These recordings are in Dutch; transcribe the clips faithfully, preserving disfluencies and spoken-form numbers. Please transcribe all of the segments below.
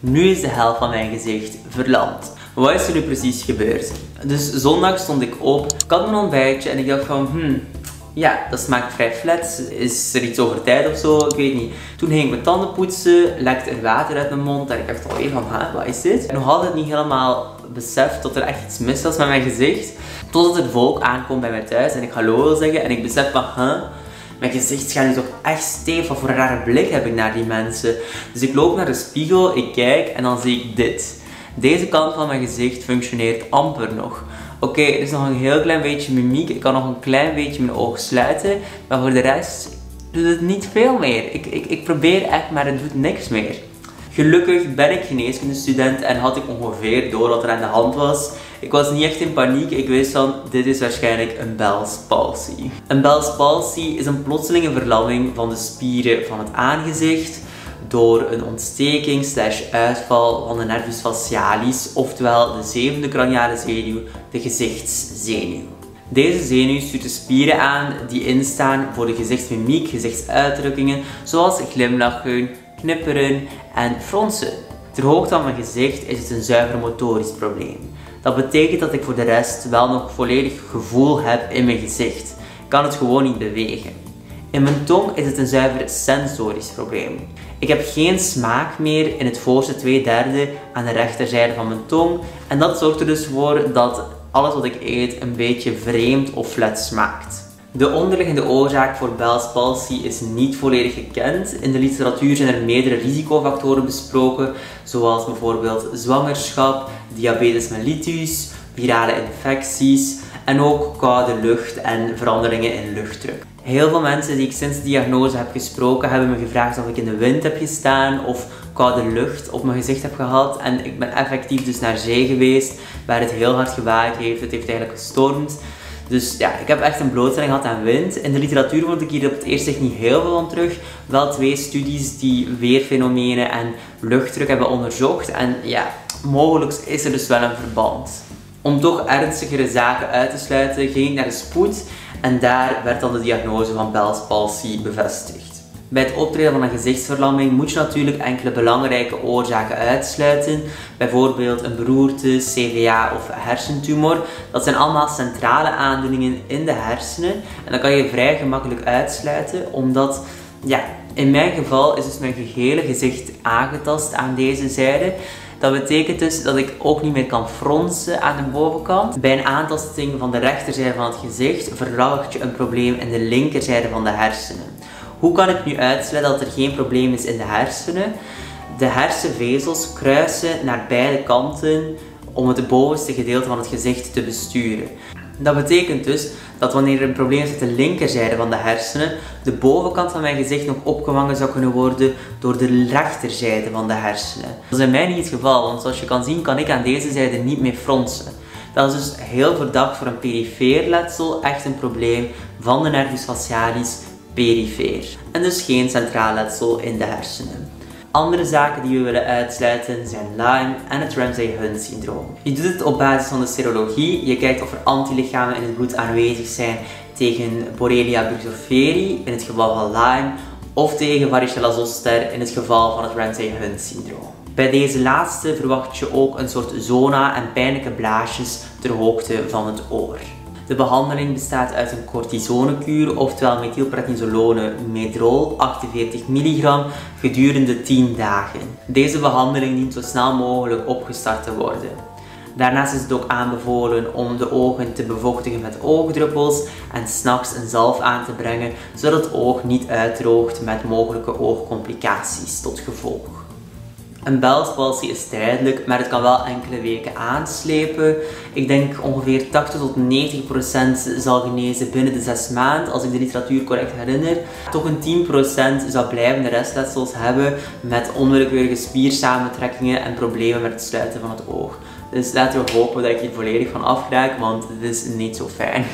Nu is de helft van mijn gezicht verlamd. Wat is er nu precies gebeurd? Dus zondag stond ik op, ik had mijn ontbijtje en ik dacht van, hmm, ja, dat smaakt vrij flats. Is er iets over tijd of zo? Ik weet niet. Toen ging ik mijn tanden poetsen, lekte er water uit mijn mond en ik dacht alweer van, hè, wat is dit? En nog altijd niet helemaal beseft dat er echt iets mis was met mijn gezicht. Totdat het volk aankomt bij mij thuis en ik hallo wil zeggen en ik besef van, huh? Mijn gezicht schijnt nu toch echt stevig. Wat voor een rare blik heb ik naar die mensen. Dus ik loop naar de spiegel, ik kijk en dan zie ik dit. Deze kant van mijn gezicht functioneert amper nog. Oké, okay, er is nog een heel klein beetje mimiek. Ik kan nog een klein beetje mijn oog sluiten. Maar voor de rest doet het niet veel meer. Ik, ik, ik probeer echt, maar het doet niks meer. Gelukkig ben ik geneeskundestudent en had ik ongeveer door wat er aan de hand was. Ik was niet echt in paniek. Ik wist van, dit is waarschijnlijk een Bell's palsy. Een Bell's palsy is een plotselinge verlamming van de spieren van het aangezicht door een ontsteking slash uitval van de nervus facialis, oftewel de zevende craniale zenuw, de gezichtszenuw. Deze zenuw stuurt de spieren aan die instaan voor de gezichtsmimiek, gezichtsuitdrukkingen, zoals glimlachen, knipperen en fronsen. Ter hoogte van mijn gezicht is het een zuiver motorisch probleem. Dat betekent dat ik voor de rest wel nog volledig gevoel heb in mijn gezicht. Ik kan het gewoon niet bewegen. In mijn tong is het een zuiver sensorisch probleem. Ik heb geen smaak meer in het voorste twee derde aan de rechterzijde van mijn tong. En dat zorgt er dus voor dat alles wat ik eet een beetje vreemd of flat smaakt. De onderliggende oorzaak voor Bell's palsy is niet volledig gekend. In de literatuur zijn er meerdere risicofactoren besproken, zoals bijvoorbeeld zwangerschap, diabetes mellitus, virale infecties en ook koude lucht en veranderingen in luchtdruk. Heel veel mensen die ik sinds de diagnose heb gesproken hebben me gevraagd of ik in de wind heb gestaan of koude lucht op mijn gezicht heb gehad. En ik ben effectief dus naar zee geweest waar het heel hard gewaaid heeft. Het heeft eigenlijk gestormd. Dus ja, ik heb echt een blootstelling gehad aan wind. In de literatuur vond ik hier op het eerst echt niet heel veel van terug. Wel twee studies die weerfenomenen en luchtdruk hebben onderzocht. En ja, mogelijk is er dus wel een verband. Om toch ernstigere zaken uit te sluiten ging ik naar de spoed. En daar werd dan de diagnose van Bell's palsy bevestigd. Bij het optreden van een gezichtsverlamming moet je natuurlijk enkele belangrijke oorzaken uitsluiten. Bijvoorbeeld een beroerte, C V A of hersentumor. Dat zijn allemaal centrale aandoeningen in de hersenen. En dat kan je vrij gemakkelijk uitsluiten, omdat, ja, in mijn geval is dus mijn gehele gezicht aangetast aan deze zijde. Dat betekent dus dat ik ook niet meer kan fronsen aan de bovenkant. Bij een aantasting van de rechterzijde van het gezicht verwacht je een probleem in de linkerzijde van de hersenen. Hoe kan ik nu uitsluiten dat er geen probleem is in de hersenen? De hersenvezels kruisen naar beide kanten om het bovenste gedeelte van het gezicht te besturen. Dat betekent dus dat wanneer er een probleem is met de linkerzijde van de hersenen, de bovenkant van mijn gezicht nog opgevangen zou kunnen worden door de rechterzijde van de hersenen. Dat is in mij niet het geval, want zoals je kan zien kan ik aan deze zijde niet meer fronsen. Dat is dus heel verdacht voor een perifeer letsel, echt een probleem van de nervus facialis perifeer. En dus geen centraal letsel in de hersenen. Andere zaken die we willen uitsluiten zijn Lyme en het Ramsay-Hunt syndroom. Je doet het op basis van de serologie. Je kijkt of er antilichamen in het bloed aanwezig zijn tegen Borrelia burgdorferi in het geval van Lyme of tegen Varicella zoster in het geval van het Ramsay-Hunt syndroom. Bij deze laatste verwacht je ook een soort zona en pijnlijke blaasjes ter hoogte van het oor. De behandeling bestaat uit een cortisonekuur, oftewel methylprednisolone medrol, achtenveertig milligram, gedurende tien dagen. Deze behandeling dient zo snel mogelijk opgestart te worden. Daarnaast is het ook aanbevolen om de ogen te bevochtigen met oogdruppels en 's nachts een zalf aan te brengen, zodat het oog niet uitdroogt met mogelijke oogcomplicaties tot gevolg. Een Bell's palsy is tijdelijk, maar het kan wel enkele weken aanslepen. Ik denk ongeveer tachtig tot negentig procent zal genezen binnen de zes maanden, als ik de literatuur correct herinner. Toch een tien procent zal blijvende restletsels hebben met onwillekeurige spiersamentrekkingen en problemen met het sluiten van het oog. Dus laten we hopen dat ik hier volledig van afraak, want het is niet zo fijn.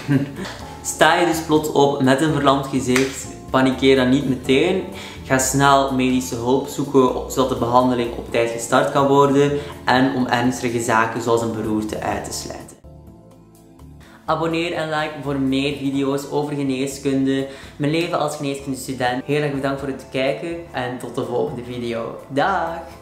Sta je dus plots op met een verlamd gezicht, panikeer dan niet meteen. Ga snel medische hulp zoeken zodat de behandeling op tijd gestart kan worden en om ernstige zaken zoals een beroerte uit te sluiten. Abonneer en like voor meer video's over geneeskunde, mijn leven als geneeskundestudent. Heel erg bedankt voor het kijken en tot de volgende video. Dag!